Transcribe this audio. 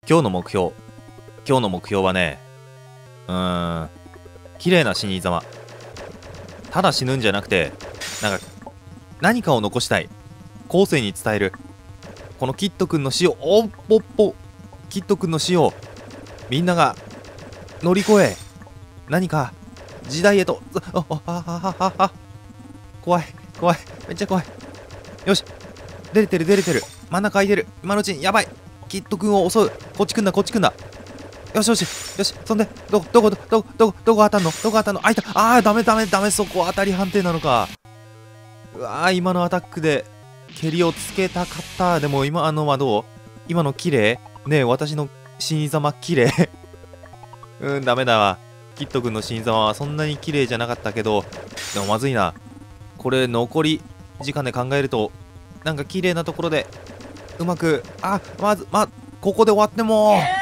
今日の目標。今日の目標はね、綺麗な死に様。ただ死ぬんじゃなくて、何かを残したい。後世に伝える。このキッドくんの死を、おっぽっぽ。キッドくんの死を、みんなが乗り越え、何か時代へと、怖い、怖い、めっちゃ怖い。よし、出れてる、真ん中空いてる。今のうちに、やばい。キッドくんを襲う。こっち来んだ。よしよしよし。そんでどこ当たんの。あ、いた。ダメ。そこ当たり判定なのか。うわー、今のアタックで蹴りをつけたかった。でも今のはどう？今の綺麗ねえ、私の死に様綺麗ダメだわ。キッドくんの死に様はそんなに綺麗じゃなかったけど、でもまずいな。これ残り時間で考えると、なんか綺麗なところでうまく、ここで終わっても